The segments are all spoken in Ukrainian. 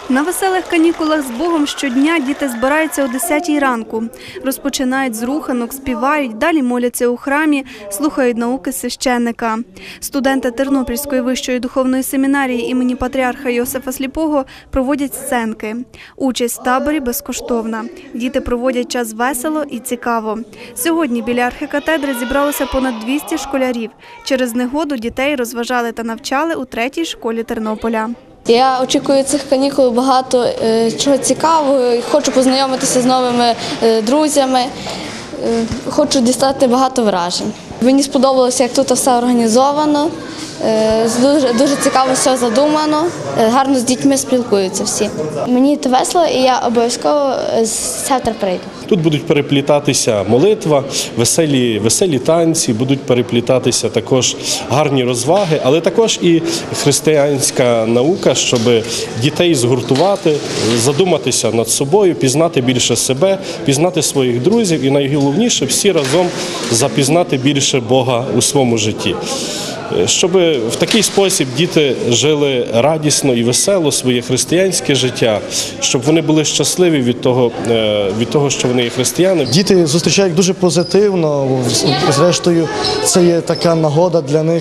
На веселих канікулах з Богом щодня діти збираються о 10-й ранку. Розпочинають з руханок, співають, далі моляться у храмі, слухають науки священника. Студенти Тернопільської вищої духовної семінарії імені патріарха Йосифа Сліпого проводять сценки. Участь в таборі безкоштовна. Діти проводять час весело і цікаво. Сьогодні біля архікатедри зібралося понад 200 школярів. Через негоду дітей розважали та навчали у 3-й школі Тернополя. Я очікую цих канікул багато чого цікавого, хочу познайомитися з новими друзями, хочу дістати багато вражень. Мені сподобалося, як тут все організовано, дуже цікаво все задумано, гарно з дітьми спілкуються всі. Мені це весело і я обов'язково завтра прийду. Тут будуть переплітатися молитва, веселі танці, будуть переплітатися також гарні розваги, але також і християнська наука, щоб дітей згуртувати, задуматися над собою, пізнати більше себе, пізнати своїх друзів і найголовніше всі разом запізнати більше Бога у своєму житті. Щоб в такий спосіб діти жили радісно і весело своє християнське життя, щоб вони були щасливі від того, що вони є християни. Діти зустрічають дуже позитивно, зрештою це є така нагода для них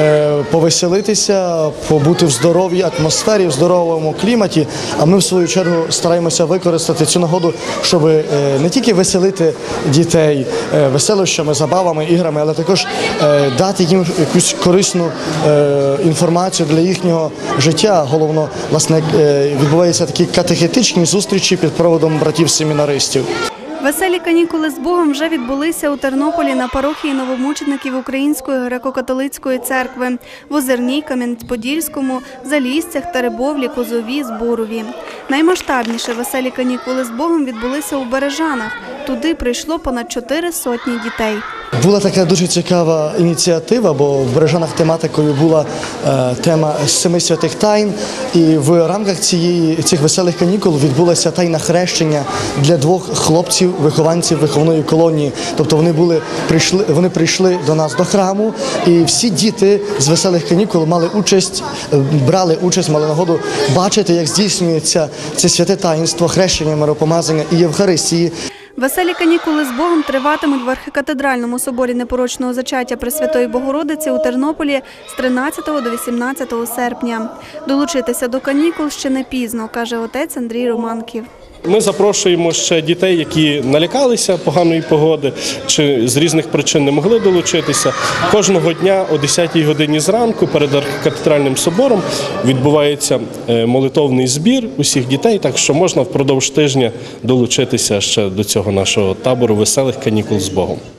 повеселитися, побути в здоровій атмосфері, в здоровому кліматі, а ми в свою чергу стараємося використати цю нагоду, щоб не тільки веселити дітей веселощами, забавами, іграми, але також дати їм якусь корисну інформацію для їхнього життя. Головно, власне, відбуваються такі катехетичні зустрічі під проводом братів-семінаристів. Веселі канікули з Богом вже відбулися у Тернополі на парохії новомучеників Української греко-католицької церкви в Озерній, Кам'янець-Подільському, Заліссях, Теребовлі, Козові, Зборові. Наймасштабніше веселі канікули з Богом відбулися у Бережанах. Туди прийшло понад 400 дітей. Була така дуже цікава ініціатива, бо в Бережанах тематикою була тема Семи святих тайн. І в рамках цих веселих канікул відбулося тайне хрещення для 2 хлопців, вихованців виховної колонії. Тобто вони прийшли до нас до храму, і всі діти з веселих канікул брали участь, мали нагоду бачити, як здійснюється це святе таїнство хрещення, миропомазання і Євхаристії. Веселі канікули з Богом триватимуть в архікатедральному соборі Непорочного зачаття Пресвятої Богородиці у Тернополі з 13 до 18 серпня. Долучитися до канікул ще не пізно, каже отець Андрій Романків. Ми запрошуємо ще дітей, які налякалися поганої погоди чи з різних причин не могли долучитися. Кожного дня о 10-й годині зранку перед архікатедральним собором відбувається молитовний збір усіх дітей, так що можна впродовж тижня долучитися ще до цього нашого табору веселих канікул з Богом.